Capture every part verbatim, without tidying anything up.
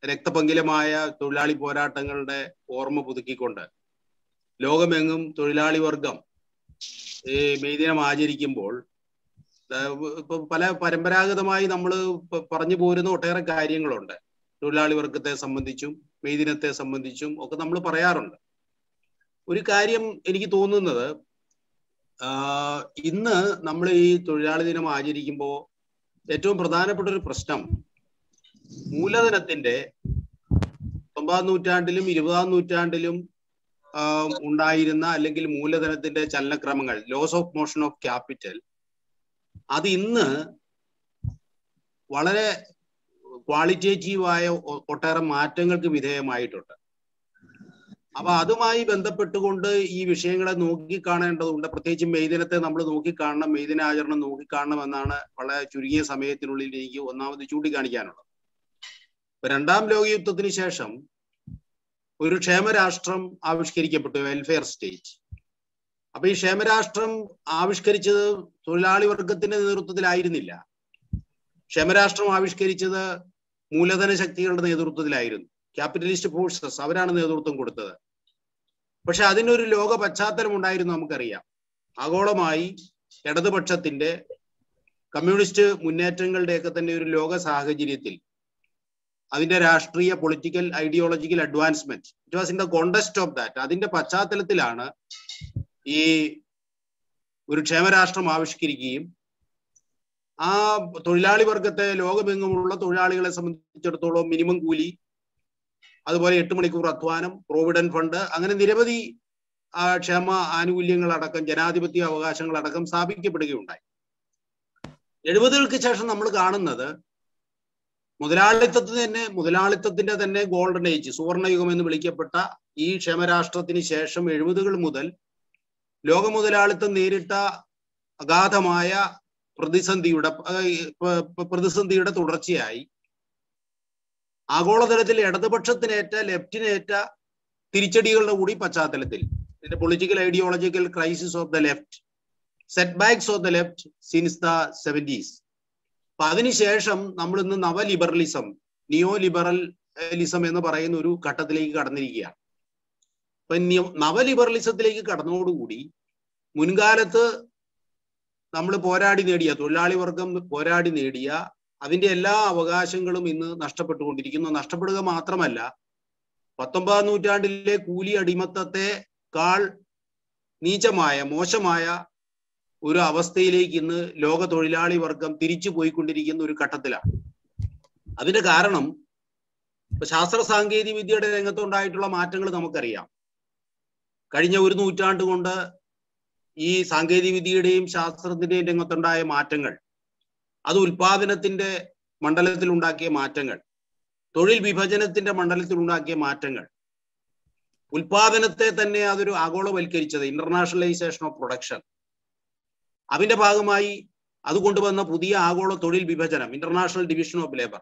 രക്തപങ്കിലമായ തൊഴിലാളി പോരാട്ടങ്ങളുടെ ഓർമ്മ പുതുക്കിക്കൊണ്ട് ലോകമെങ്ങും തൊഴിലാളി വർഗം ഈ മെയ് ദിനം ആചരിക്കുമ്പോൾ ഇപ്പൊ പല പരമ്പരാഗതമായി നമ്മൾ പറഞ്ഞു പോരുന്ന ഒട്ടേറെ കാര്യങ്ങളുണ്ട്. തൊഴിലാളി വർഗത്തെ സംബന്ധിച്ചും മെയ് ദിനത്തെ സംബന്ധിച്ചും ഒക്കെ നമ്മൾ പറയാറുണ്ട്. ഒരു കാര്യം എനിക്ക് തോന്നുന്നത്, ഇന്ന് നമ്മൾ ഈ തൊഴിലാളി ദിനം ആചരിക്കുമ്പോൾ ഏറ്റവും പ്രധാനപ്പെട്ട ഒരു പ്രശ്നം മൂലധനത്തിന്റെ ഒമ്പതാം നൂറ്റാണ്ടിലും ഇരുപതാം നൂറ്റാണ്ടിലും ഉണ്ടായിരുന്ന അല്ലെങ്കിൽ മൂലധനത്തിന്റെ ചലനക്രമങ്ങൾ, laws of motion of capital, അത് ഇന്ന് വളരെ ക്വാളിറ്റേറ്റീവായ ഒട്ടേറെ മാറ്റങ്ങൾക്ക് വിധേയമായിട്ടുണ്ട്. അപ്പൊ അതുമായി ബന്ധപ്പെട്ടുകൊണ്ട് ഈ വിഷയങ്ങളെ നോക്കിക്കാണേണ്ടതുണ്ട്. പ്രത്യേകിച്ച് മെയ് ദിനത്തെ നമ്മൾ നോക്കിക്കാണണം, മെയ് ദിനാചരണം നോക്കിക്കാണണം എന്നാണ് വളരെ ചുരുങ്ങിയ സമയത്തിനുള്ളിൽ എനിക്ക് ഒന്നാമത് ചൂണ്ടിക്കാണിക്കാനുള്ളത്. രണ്ടാം ലോകയുദ്ധത്തിന് ശേഷം ഒരു ക്ഷേമരാഷ്ട്രം ആവിഷ്കരിക്കപ്പെട്ടു, വെൽഫെയർ സ്റ്റേറ്റ്. അപ്പൊ ഈ ക്ഷേമരാഷ്ട്രം ആവിഷ്കരിച്ചത് തൊഴിലാളി വർഗത്തിന്റെ നേതൃത്വത്തിലായിരുന്നില്ല. ക്ഷേമരാഷ്ട്രം ആവിഷ്കരിച്ചത് മൂലധന ശക്തികളുടെ നേതൃത്വത്തിലായിരുന്നു. ക്യാപിറ്റലിസ്റ്റ് ഫോഴ്സസ്, അവരാണ് നേതൃത്വം കൊടുത്തത്. പക്ഷെ അതിനൊരു ലോക പശ്ചാത്തലം ഉണ്ടായിരുന്നു, നമുക്കറിയാം. ആഗോളമായി ഇടതുപക്ഷത്തിന്റെ കമ്മ്യൂണിസ്റ്റ് മുന്നേറ്റങ്ങളുടെയൊക്കെ തന്നെ ഒരു ലോക സാഹചര്യത്തിൽ അതിന്റെ രാഷ്ട്രീയ political ideological advancement, it was in the context of that. അതിന്റെ പശ്ചാത്തലത്തിലാണ് ഈ ഒരു ക്ഷേമരാഷ്ട്രം ആവിഷ്കരിക്കുകയും ആ തൊഴിലാളി വർഗത്തെ, ലോകമെങ്ങുമുള്ള തൊഴിലാളികളെ സംബന്ധിച്ചിടത്തോളം മിനിമം കൂലി, അതുപോലെ എട്ട് മണിക്കൂർ അധ്വാനം, പ്രോവിഡന്റ് ഫണ്ട്, അങ്ങനെ നിരവധി ക്ഷേമ ആനുകൂല്യങ്ങളടക്കം ജനാധിപത്യ അവകാശങ്ങളടക്കം സ്ഥാപിക്കപ്പെടുകയുണ്ടായി. എഴുപതുകൾക്ക് ശേഷം നമ്മൾ കാണുന്നത് മുതലാളിത്തത്തിന് തന്നെ മുതലാളിത്തത്തിന്റെ തന്നെ ഗോൾഡൻ ഏജ്, സുവർണയുഗം എന്ന് വിളിക്കപ്പെട്ട ഈ ക്ഷേമരാഷ്ട്രത്തിന് ശേഷം എഴുപതുകൾ മുതൽ ലോക മുതലാളിത്തം നേരിട്ട അഗാധമായ പ്രതിസന്ധിയുടെ പ്രതിസന്ധിയുടെ തുടർച്ചയായി ആഗോളതലത്തിൽ ഇടതുപക്ഷത്തിനേറ്റ ലെഫ്റ്റിനേറ്റ തിരിച്ചടികളുടെ കൂടി പശ്ചാത്തലത്തിൽ ഇതിന്റെ political ideological crisis of the left, setbacks of the left since the seventies. അപ്പൊ അതിനുശേഷം നമ്മൾ ഇന്ന് നവലിബറലിസം, നിയോ ലിബറലിസം എന്ന് പറയുന്ന ഒരു ഘട്ടത്തിലേക്ക് കടന്നിരിക്കുകയാണ്. അപ്പൊ നവലിബറലിസത്തിലേക്ക് കടന്നതോടുകൂടി മുൻകാലത്ത് നമ്മൾ പോരാടി നേടിയ, തൊഴിലാളി വർഗം പോരാടി നേടിയ അതിന്റെ എല്ലാ അവകാശങ്ങളും ഇന്ന് നഷ്ടപ്പെട്ടുകൊണ്ടിരിക്കുന്നു. നഷ്ടപ്പെടുക മാത്രമല്ല, പത്തൊമ്പതാം നൂറ്റാണ്ടിലെ കൂലി അടിമത്തത്തെക്കാൾ നീചമായ, മോശമായ ഒരു അവസ്ഥയിലേക്ക് ഇന്ന് ലോക തൊഴിലാളി വർഗം തിരിച്ചു പോയിക്കൊണ്ടിരിക്കുന്ന ഒരു ഘട്ടത്തിലാണ്. അതിന്റെ കാരണം ശാസ്ത്ര സാങ്കേതിക വിദ്യയുടെ രംഗത്തുണ്ടായിട്ടുള്ള മാറ്റങ്ങൾ നമുക്കറിയാം. കഴിഞ്ഞ ഒരു നൂറ്റാണ്ട് കൊണ്ട് ഈ സാങ്കേതിക വിദ്യയുടെയും ശാസ്ത്രത്തിന്റെയും രംഗത്തുണ്ടായ മാറ്റങ്ങൾ, അത് ഉൽപാദനത്തിന്റെ മണ്ഡലത്തിൽ ഉണ്ടാക്കിയ മാറ്റങ്ങൾ, തൊഴിൽ വിഭജനത്തിന്റെ മണ്ഡലത്തിൽ ഉണ്ടാക്കിയ മാറ്റങ്ങൾ, ഉൽപാദനത്തെ തന്നെ അതൊരു ആഗോളവൽക്കരിച്ചത്, ഇന്റർനാഷണലൈസേഷൻ ഓഫ് പ്രൊഡക്ഷൻ, അതിന്റെ ഭാഗമായി അത് കൊണ്ടുവന്ന പുതിയ ആഗോള തൊഴിൽ വിഭജനം, ഇന്റർനാഷണൽ ഡിവിഷൻ ഓഫ് ലേബർ.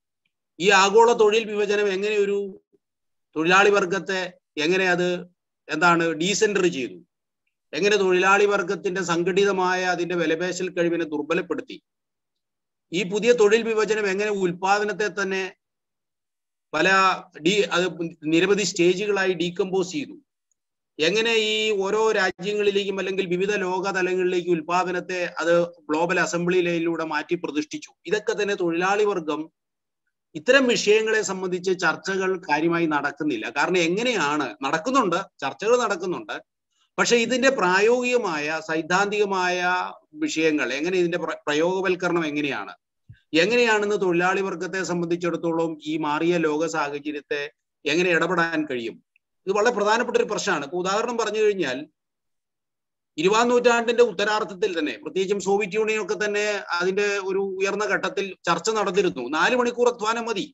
ഈ ആഗോള തൊഴിൽ വിഭജനം എങ്ങനെ ഒരു തൊഴിലാളി വർഗത്തെ എങ്ങനെ അത് എന്താണ് ഡീസെൻട്രി ചെയ്തു, എങ്ങനെ തൊഴിലാളി വർഗത്തിന്റെ സംഘടിതമായ അതിന്റെ വിലപേശൽ കഴിവിനെ ദുർബലപ്പെടുത്തി, ഈ പുതിയ തൊഴിൽ വിഭജനം എങ്ങനെ ഉൽപാദനത്തെ തന്നെ പല ഡി അത് നിരവധി സ്റ്റേജുകളായി ഡീകമ്പോസ് ചെയ്തു, എങ്ങനെ ഈ ഓരോ രാജ്യങ്ങളിലേക്കും അല്ലെങ്കിൽ വിവിധ ലോക തലങ്ങളിലേക്ക് ഉൽപാദനത്തെ അത് ഗ്ലോബൽ അസംബ്ലി ലൈനിലൂടെ മാറ്റി പ്രതിഷ്ഠിച്ചു. ഇതൊക്കെ തന്നെ തൊഴിലാളി വർഗം ഇത്തരം വിഷയങ്ങളെ സംബന്ധിച്ച് ചർച്ചകൾ കാര്യമായി നടക്കുന്നില്ല. കാരണം എങ്ങനെയാണ് നടക്കുന്നുണ്ട്, ചർച്ചകൾ നടക്കുന്നുണ്ട്, പക്ഷെ ഇതിന്റെ പ്രായോഗികമായ സൈദ്ധാന്തികമായ വിഷയങ്ങൾ എങ്ങനെ, ഇതിന്റെ പ്രയോഗവൽക്കരണം എങ്ങനെയാണ്, എങ്ങനെയാണെന്ന് തൊഴിലാളി വർഗത്തെ സംബന്ധിച്ചിടത്തോളം ഈ മാറിയ ലോക സാഹചര്യത്തെ എങ്ങനെ ഇടപെടാൻ കഴിയും, ഇത് വളരെ പ്രധാനപ്പെട്ട ഒരു പ്രശ്നമാണ്. ഇപ്പൊ ഉദാഹരണം പറഞ്ഞു കഴിഞ്ഞാൽ, ഇരുപതാം നൂറ്റാണ്ടിന്റെ ഉത്തരാർത്ഥത്തിൽ തന്നെ പ്രത്യേകിച്ചും സോവിയറ്റ് യൂണിയൻ ഒക്കെ തന്നെ അതിന്റെ ഒരു ഉയർന്ന ഘട്ടത്തിൽ ചർച്ച നടന്നിരുന്നു. നാല് മണിക്കൂർ അധ്വാനം മതി.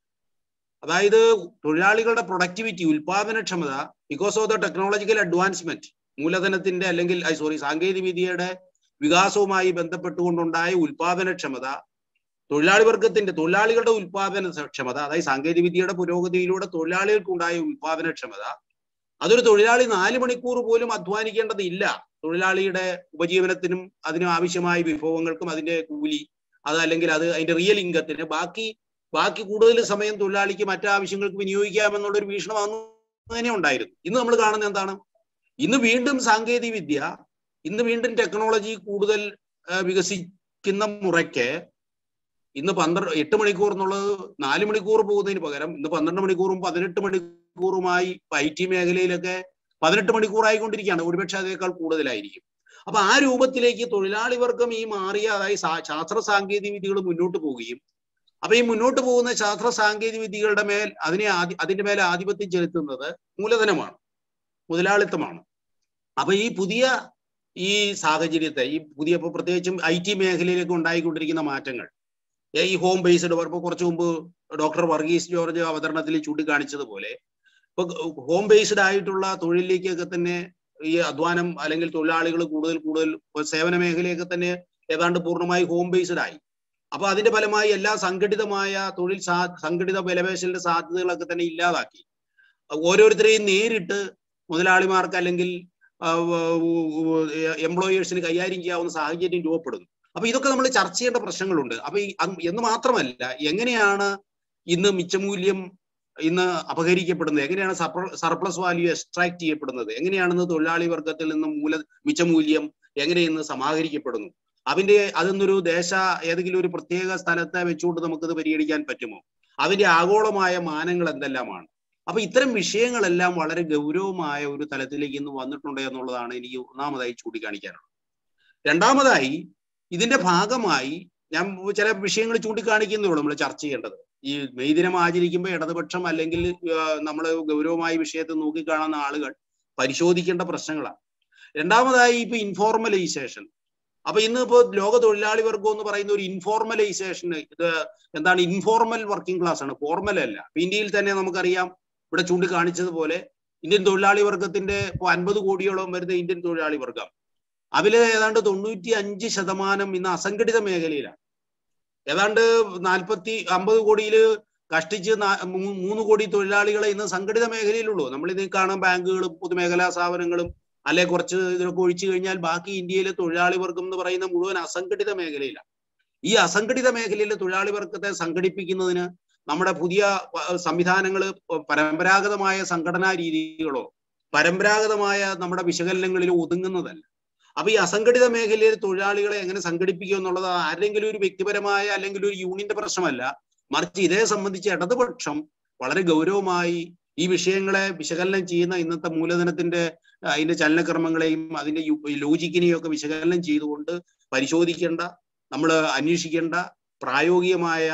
അതായത് തൊഴിലാളികളുടെ പ്രൊഡക്ടിവിറ്റി, ഉൽപാദനക്ഷമത, because of the technological advancement, മൂലധനത്തിന്റെ അല്ലെങ്കിൽ സോറി സാങ്കേതിക വിദ്യയുടെ വികാസവുമായി ബന്ധപ്പെട്ടുകൊണ്ടുണ്ടായ ഉൽപാദനക്ഷമത, തൊഴിലാളി വർഗത്തിന്റെ തൊഴിലാളികളുടെ ഉൽപാദന ക്ഷമത, അതായത് സാങ്കേതിക വിദ്യയുടെ പുരോഗതിയിലൂടെ തൊഴിലാളികൾക്കുണ്ടായ ഉൽപാദനക്ഷമത, അതൊരു തൊഴിലാളി നാല് മണിക്കൂർ പോലും അധ്വാനിക്കേണ്ടതില്ല. തൊഴിലാളിയുടെ ഉപജീവനത്തിനും അതിന് ആവശ്യമായ വിഭവങ്ങൾക്കും അതിന്റെ കൂലി, അത് അല്ലെങ്കിൽ അത് അതിന്റെ റിയൽ ഇൻകത്തിന് ബാക്കി ബാക്കി കൂടുതൽ സമയം തൊഴിലാളിക്ക് മറ്റാവശ്യങ്ങൾക്ക് വിനിയോഗിക്കാമെന്നുള്ളൊരു വീക്ഷണം അന്ന് തന്നെ ഉണ്ടായിരുന്നു. ഇന്ന് നമ്മൾ കാണുന്നത് എന്താണ്? ഇന്ന് വീണ്ടും സാങ്കേതിക വിദ്യ, ഇന്ന് വീണ്ടും ടെക്നോളജി കൂടുതൽ വികസിക്കുന്ന മുറയ്ക്ക് ഇന്ന് പന്ത്രണ്ട് എട്ട് മണിക്കൂർ എന്നുള്ളത് നാല് മണിക്കൂർ പോകുന്നതിന് പകരം ഇന്ന് പന്ത്രണ്ട് മണിക്കൂറും പതിനെട്ട് മണിക്കൂറുമായി ഐ ടി മേഖലയിലൊക്കെ പതിനെട്ട് മണിക്കൂറായിക്കൊണ്ടിരിക്കുകയാണ്. ഒരുപക്ഷെ അതേക്കാൾ കൂടുതലായിരിക്കും. അപ്പൊ ആ രൂപത്തിലേക്ക് തൊഴിലാളി വർഗം ഈ മാറിയ, അതായത് ശാസ്ത്ര സാങ്കേതിക വിദ്യകൾ മുന്നോട്ട് പോവുകയും അപ്പൊ ഈ മുന്നോട്ട് പോകുന്ന ശാസ്ത്ര സാങ്കേതിക വിദ്യകളുടെ മേൽ അതിനെ അതിന്റെ മേലെ ആധിപത്യം ചെലുത്തുന്നത് മൂലധനമാണ്, മുതലാളിത്തമാണ്. അപ്പൊ ഈ പുതിയ ഈ സാഹചര്യത്തെ, ഈ പുതിയ ഇപ്പൊ പ്രത്യേകിച്ചും ഐ ടി മേഖലയിലേക്ക് ഉണ്ടായിക്കൊണ്ടിരിക്കുന്ന മാറ്റങ്ങൾ, ഈ ഹോം ബേസ്ഡ് വർക്ക്, കുറച്ചു മുമ്പ് ഡോക്ടർ വർഗീസ് ജോർജ് അവതരണത്തിൽ ചൂണ്ടിക്കാണിച്ചതുപോലെ ഇപ്പൊ ഹോം ബേസ്ഡ് ആയിട്ടുള്ള തൊഴിലിലേക്കൊക്കെ തന്നെ ഈ അധ്വാനം അല്ലെങ്കിൽ തൊഴിലാളികൾ കൂടുതൽ കൂടുതൽ സേവന മേഖലയൊക്കെ തന്നെ ഏതാണ്ട് പൂർണ്ണമായി ഹോം ബേസ്ഡ് ആയി. അപ്പൊ അതിന്റെ ഫലമായി എല്ലാ സംഘടിതമായ തൊഴിൽ സാ സംഘടിത വിലപേശലിന്റെ സാധ്യതകളൊക്കെ തന്നെ ഇല്ലാതാക്കി. ഓരോരുത്തരെയും നേരിട്ട് മുതലാളിമാർക്ക് അല്ലെങ്കിൽ എംപ്ലോയേഴ്സിന് കൈകാര്യം ചെയ്യാവുന്ന സാഹചര്യം രൂപപ്പെടുന്നു. അപ്പൊ ഇതൊക്കെ നമ്മൾ ചർച്ച ചെയ്യേണ്ട പ്രശ്നങ്ങളുണ്ട്. അപ്പൊ ഈ എന്ന് മാത്രമല്ല, എങ്ങനെയാണ് ഇന്ന് മിച്ചമൂല്യം ഇന്ന് അപഹരിക്കപ്പെടുന്നത്, എങ്ങനെയാണ് സർപ്ലസ് വാല്യൂ എക്സ്ട്രാക്ട് ചെയ്യപ്പെടുന്നത്, എങ്ങനെയാണെന്ന് തൊഴിലാളി വർഗത്തിൽ നിന്ന് മൂല മിച്ചമൂല്യം എങ്ങനെ ഇന്ന് സമാഹരിക്കപ്പെടുന്നു, അതിന്റെ അതൊന്നൊരു ദേശ ഏതെങ്കിലും ഒരു പ്രത്യേക സ്ഥലത്തെ വെച്ചുകൊണ്ട് നമുക്കത് പരിഗണിക്കാൻ പറ്റുമോ, അതിന്റെ ആഗോളമായ മാനങ്ങൾ എന്തെല്ലാമാണ്. അപ്പൊ ഇത്തരം വിഷയങ്ങളെല്ലാം വളരെ ഗൗരവമായ ഒരു തലത്തിലേക്ക് ഇന്ന് വന്നിട്ടുണ്ട് എന്നുള്ളതാണ് എനിക്ക് ഒന്നാമതായി ചൂണ്ടിക്കാണിക്കാനുള്ളത്. രണ്ടാമതായി ഇതിന്റെ ഭാഗമായി ഞാൻ ചില വിഷയങ്ങൾ ചൂണ്ടിക്കാണിക്കുന്നേ നമ്മൾ ചർച്ച ചെയ്യേണ്ടത്. ഈ മെയ് ദിനം ആചരിക്കുമ്പോൾ ഇടതുപക്ഷം അല്ലെങ്കിൽ നമ്മൾ ഗൗരവമായ വിഷയത്തെ നോക്കിക്കാണുന്ന ആളുകൾ പരിശോധിക്കേണ്ട പ്രശ്നങ്ങളാണ്. രണ്ടാമതായി ഇപ്പൊ ഇൻഫോർമലൈസേഷൻ. അപ്പൊ ഇന്ന് ഇപ്പോ ലോക തൊഴിലാളി വർഗം എന്ന് പറയുന്ന ഒരു ഇൻഫോർമലൈസേഷൻ, ഇത് എന്താണ്, ഇൻഫോർമൽ വർക്കിംഗ് ക്ലാസ് ആണ്, ഫോർമൽ അല്ല. ഇന്ത്യയിൽ തന്നെ നമുക്കറിയാം, ഇവിടെ ചൂണ്ടിക്കാണിച്ചതുപോലെ ഇന്ത്യൻ തൊഴിലാളി വർഗത്തിന്റെ ഇപ്പൊ അൻപത് കോടിയോളം വരുന്ന ഇന്ത്യൻ തൊഴിലാളി വർഗം, അതില് ഏതാണ്ട് തൊണ്ണൂറ്റി അഞ്ച് ശതമാനം ഇന്ന് അസംഘടിത മേഖലയിലാണ്. ഏതാണ്ട് നാൽപ്പത്തി അമ്പത് കോടിയിൽ കഷ്ടിച്ച് മൂന്ന് കോടി തൊഴിലാളികളെ ഇന്ന് സംഘടിത മേഖലയിലുള്ളൂ. നമ്മളിത് കാണാൻ ബാങ്കുകളും പൊതുമേഖലാ സ്ഥാപനങ്ങളും അല്ലെ കുറച്ച് ഇതിലൊക്കെ ഒഴിച്ചു കഴിഞ്ഞാൽ ബാക്കി ഇന്ത്യയിലെ തൊഴിലാളി വർഗം എന്ന് പറയുന്ന മുഴുവൻ അസംഘടിത മേഖലയിലാണ്. ഈ അസംഘടിത മേഖലയിലെ തൊഴിലാളി വർഗത്തെ സംഘടിപ്പിക്കുന്നതിന് നമ്മുടെ പുതിയ സംവിധാനങ്ങൾ പരമ്പരാഗതമായ സംഘടനാ രീതികളോ പരമ്പരാഗതമായ നമ്മുടെ വിശകലനങ്ങളിലോ ഒതുങ്ങുന്നതല്ല. അപ്പൊ ഈ അസംഘടിത മേഖലയിൽ തൊഴിലാളികളെ എങ്ങനെ സംഘടിപ്പിക്കുക എന്നുള്ളത് ആരെങ്കിലും ഒരു വ്യക്തിപരമായ അല്ലെങ്കിൽ ഒരു യൂണിയന്റെ പ്രശ്നമല്ല, മറിച്ച് ഇതേ സംബന്ധിച്ച് ഇടതുപക്ഷം വളരെ ഗൗരവമായി ഈ വിഷയങ്ങളെ വിശകലനം ചെയ്യുന്ന ഇന്നത്തെ മൂലധനത്തിന്റെ അതിന്റെ ചലനക്രമങ്ങളെയും അതിന്റെ ലോജിക്കിനെയും ഒക്കെ വിശകലനം ചെയ്തുകൊണ്ട് പരിശോധിക്കേണ്ട, നമ്മൾ അന്വേഷിക്കേണ്ട പ്രായോഗികമായ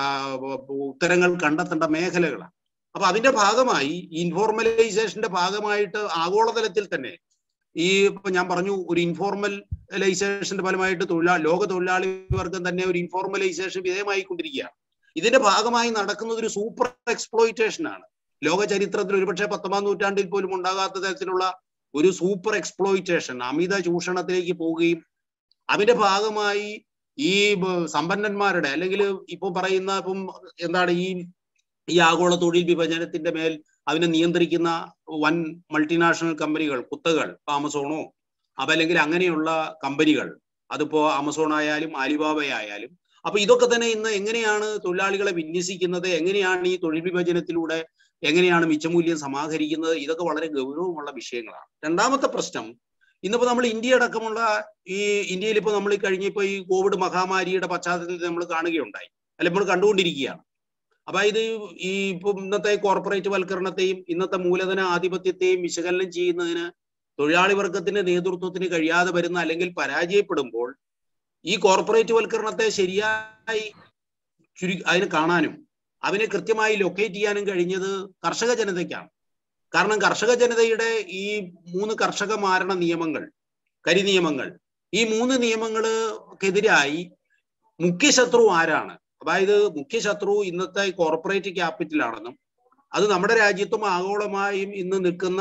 ഉത്തരങ്ങൾ കണ്ടെത്തേണ്ട മേഖലകളാണ്. അപ്പൊ അതിന്റെ ഭാഗമായി ഇൻഫോർമലൈസേഷന്റെ ഭാഗമായിട്ട് ആഗോളതലത്തിൽ തന്നെ ഈ ഇപ്പൊ ഞാൻ പറഞ്ഞു, ഒരു ഇൻഫോർമലൈസേഷന്റെ ഫലമായിട്ട് തൊഴിലാളി ലോക തൊഴിലാളി വർഗം തന്നെ ഒരു ഇൻഫോർമലൈസേഷൻ വിധേയമായിക്കൊണ്ടിരിക്കുകയാണ്. ഇതിന്റെ ഭാഗമായി നടക്കുന്നത് ഒരു സൂപ്പർ എക്സ്പ്ലോയിറ്റേഷൻ ആണ്. ലോക ചരിത്രത്തിൽ ഒരുപക്ഷെ പത്തൊമ്പതാം നൂറ്റാണ്ടിൽ പോലും ഉണ്ടാകാത്ത തരത്തിലുള്ള ഒരു സൂപ്പർ എക്സ്പ്ലോയിറ്റേഷൻ, അമിത ചൂഷണത്തിലേക്ക് പോവുകയും അതിന്റെ ഭാഗമായി ഈ സമ്പന്നന്മാരുടെ അല്ലെങ്കിൽ ഇപ്പൊ പറയുന്ന ഇപ്പം എന്താണ് ഈ ഈ ആഗോള തൊഴിൽ വിഭജനത്തിന്റെ മേൽ അതിനെ നിയന്ത്രിക്കുന്ന വൻ മൾട്ടിനാഷണൽ കമ്പനികൾ, കുത്തകൾ, ഇപ്പൊ ആമസോണോ അതല്ലെങ്കിൽ അങ്ങനെയുള്ള കമ്പനികൾ, അതിപ്പോ ആമസോൺ ആയാലും ആലിബാബ ആയാലും, അപ്പൊ ഇതൊക്കെ തന്നെ ഇന്ന് എങ്ങനെയാണ് തൊഴിലാളികളെ വിന്യസിക്കുന്നത്, എങ്ങനെയാണ് ഈ തൊഴിൽ വിഭജനത്തിലൂടെ എങ്ങനെയാണ് മിച്ചമൂല്യം സമാഹരിക്കുന്നത്, ഇതൊക്കെ വളരെ ഗൗരവമുള്ള വിഷയങ്ങളാണ്. രണ്ടാമത്തെ പ്രശ്നം, ഇന്നിപ്പോ നമ്മൾ ഇന്ത്യ അടക്കമുള്ള ഈ ഇന്ത്യയിൽ ഇപ്പൊ നമ്മൾ കഴിഞ്ഞ ഇപ്പൊ ഈ കോവിഡ് മഹാമാരിയുടെ പശ്ചാത്തലത്തിൽ നമ്മൾ കാണുകയുണ്ടായി, അല്ലെ നമ്മൾ കണ്ടുകൊണ്ടിരിക്കുകയാണ്. അപ്പൊ ഇത് ഈ ഇപ്പൊ ഇന്നത്തെ കോർപ്പറേറ്റ് വൽക്കരണത്തെയും ഇന്നത്തെ മൂലധന ആധിപത്യത്തെയും വിശകലനം ചെയ്യുന്നതിന് തൊഴിലാളി വർഗത്തിന്റെ നേതൃത്വത്തിന് കഴിയാതെ വരുന്ന അല്ലെങ്കിൽ പരാജയപ്പെടുമ്പോൾ ഈ കോർപ്പറേറ്റ് വൽക്കരണത്തെ ശരിയായി ചുരു അതിനെ കാണാനും അതിനെ കൃത്യമായി ലൊക്കേറ്റ് ചെയ്യാനും കഴിഞ്ഞത് കർഷക ജനതയ്ക്കാണ്. കാരണം കർഷക ജനതയുടെ ഈ മൂന്ന് കർഷക മാരണ നിയമങ്ങൾ, കരി നിയമങ്ങൾ, ഈ മൂന്ന് നിയമങ്ങൾക്കെതിരായി മുഖ്യശത്രു ആരാണ്? അതായത് മുഖ്യശത്രു ഇന്നത്തെ കോർപ്പറേറ്റ് ക്യാപിറ്റലാണെന്നും അത് നമ്മുടെ രാജ്യത്തും ആഗോളമായും ഇന്ന് നിൽക്കുന്ന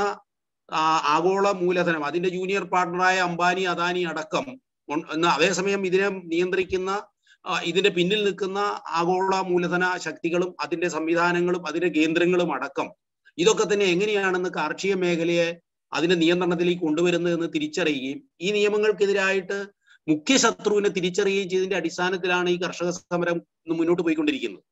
ആഗോള മൂലധനം, അതിന്റെ ജൂനിയർ പാർട്ണറായ അംബാനി അദാനി അടക്കം, അതേസമയം ഇതിനെ നിയന്ത്രിക്കുന്ന ഇതിന്റെ പിന്നിൽ നിൽക്കുന്ന ആഗോള മൂലധന ശക്തികളും അതിന്റെ സംവിധാനങ്ങളും അതിന്റെ കേന്ദ്രങ്ങളും അടക്കം, ഇതൊക്കെ തന്നെ എങ്ങനെയാണെന്ന് കാർഷിക മേഖലയെ അതിന്റെ നിയന്ത്രണത്തിലേക്ക് കൊണ്ടുവരുന്നതെന്ന് തിരിച്ചറിയുകയും ഈ നിയമങ്ങൾക്കെതിരായിട്ട് മുഖ്യ ശത്രുവിനെ തിരിച്ചറിയുകയും ചെയ്തതിന്റെ അടിസ്ഥാനത്തിലാണ് ഈ കർഷക സമരം മുന്നോട്ട് പോയിക്കൊണ്ടിരിക്കുന്നത്.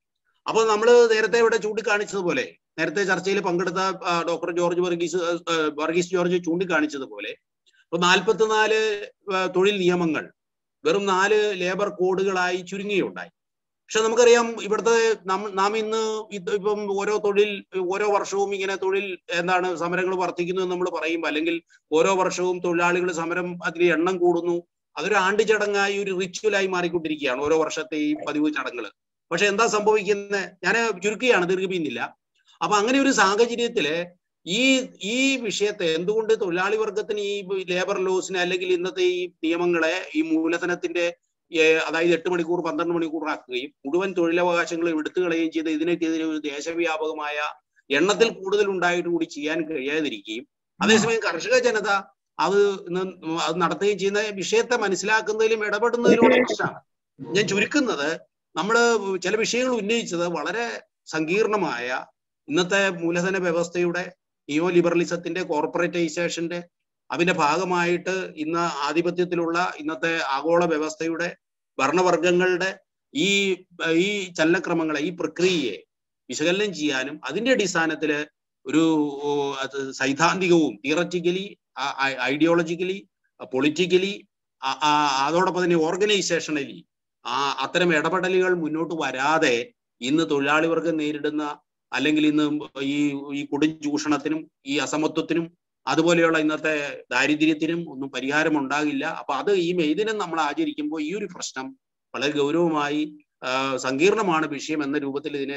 അപ്പൊ നമ്മൾ നേരത്തെ ഇവിടെ ചൂണ്ടിക്കാണിച്ചതുപോലെ, നേരത്തെ ചർച്ചയിൽ പങ്കെടുത്ത doctor George Varghese Varghese George ചൂണ്ടിക്കാണിച്ചതുപോലെ, ഇപ്പൊ നാൽപ്പത്തിനാല് തൊഴിൽ നിയമങ്ങൾ വെറും നാല് ലേബർ കോഡുകളായി ചുരുങ്ങുകയുണ്ടായി. പക്ഷെ നമുക്കറിയാം ഇവിടുത്തെ നാം ഇന്ന് ഇപ്പം ഓരോ തൊഴിൽ ഓരോ വർഷവും ഇങ്ങനെ തൊഴിൽ എന്താണ് സമരങ്ങൾ വർദ്ധിക്കുന്നു എന്ന് നമ്മൾ പറയുമ്പോൾ, അല്ലെങ്കിൽ ഓരോ വർഷവും തൊഴിലാളികൾ സമരം അതിൽ എണ്ണം കൂടുന്നു, അതൊരു ആണ്ട് ചടങ്ങായി ഒരു റിച്വലായി മാറിക്കൊണ്ടിരിക്കുകയാണ് ഓരോ വർഷത്തെ ഈ പതിവ് ചടങ്ങുകൾ. പക്ഷെ എന്താ സംഭവിക്കുന്നത്? ഞാൻ ചുരുക്കുകയാണ്, ദീർഘിപ്പിക്കുന്നില്ല. അപ്പൊ അങ്ങനെ ഒരു സാഹചര്യത്തില് ഈ ഈ വിഷയത്തെ എന്തുകൊണ്ട് തൊഴിലാളി വർഗത്തിന് ഈ ലേബർ ലോസിനെ അല്ലെങ്കിൽ ഇന്നത്തെ ഈ നിയമങ്ങളെ ഈ മൂലധനത്തിന്റെ അതായത് എട്ട് മണിക്കൂർ പന്ത്രണ്ട് മണിക്കൂർ ആക്കുകയും മുഴുവൻ തൊഴിലവകാശങ്ങളും എടുത്തു കളയുകയും ചെയ്ത് ഇതിനെതിരെ ഒരു ദേശവ്യാപകമായ എണ്ണത്തിൽ കൂടുതൽ ഉണ്ടായിട്ട് കൂടി ചെയ്യാൻ കഴിയാതിരിക്കുകയും അതേസമയം കർഷക ജനത അത് അത് നടത്തുകയും ചെയ്യുന്ന വിഷയത്തെ മനസ്സിലാക്കുന്നതിലും ഇടപെടുന്നതിലൂടെ പ്രശ്നമാണ്. ഞാൻ ചുരുക്കുന്നത്, നമ്മൾ ചില വിഷയങ്ങൾ ഉന്നയിച്ചത് വളരെ സങ്കീർണമായ ഇന്നത്തെ മൂലധന വ്യവസ്ഥയുടെ നിയോ ലിബറലിസത്തിന്റെ കോർപ്പറേറ്റൈസേഷന്റെ അതിന്റെ ഭാഗമായിട്ട് ഇന്ന് ആധിപത്യത്തിലുള്ള ഇന്നത്തെ ആഗോള വ്യവസ്ഥയുടെ ഭരണവർഗങ്ങളുടെ ഈ ഈ ചലനക്രമങ്ങളെ ഈ പ്രക്രിയയെ വിശകലനം ചെയ്യാനും അതിന്റെ അടിസ്ഥാനത്തില് ഒരു സൈദ്ധാന്തികവും തിയററ്റിക്കലി ഐഡിയോളജിക്കലി പൊളിറ്റിക്കലി അതോടൊപ്പം തന്നെ ഓർഗനൈസേഷണലി ആ അത്തരം ഇടപെടലുകൾ മുന്നോട്ട് വരാതെ ഇന്ന് തൊഴിലാളി വർഗം നേരിടുന്ന അല്ലെങ്കിൽ ഇന്ന് ഈ ഈ കൊടും ചൂഷണത്തിനും ഈ അസമത്വത്തിനും അതുപോലെയുള്ള ഇന്നത്തെ ദാരിദ്ര്യത്തിനും ഒന്നും പരിഹാരം ഉണ്ടാകില്ല. അപ്പൊ അത് ഈ മെയ് ദിനം നമ്മൾ ആചരിക്കുമ്പോൾ ഈ ഒരു പ്രശ്നം വളരെ ഗൗരവമായി സങ്കീർണമാണ് വിഷയം എന്ന രൂപത്തിൽ ഇതിനെ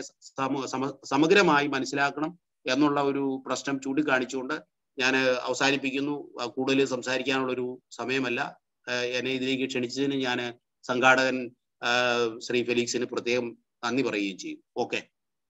സമഗ്രമായി മനസ്സിലാക്കണം എന്നുള്ള ഒരു പ്രശ്നം ചൂണ്ടിക്കാണിച്ചുകൊണ്ട് ഞാൻ അവസാനിപ്പിക്കുന്നു. കൂടുതൽ സംസാരിക്കാനുള്ള ഒരു സമയമല്ല. എന്നെ ഇതിലേക്ക് ക്ഷണിച്ചതിന് ഞാൻ സംഘാടകൻ ശ്രീ ഫെലിക്സിന് പ്രത്യേകം നന്ദി പറയുകയും ചെയ്യും. ഓക്കെ.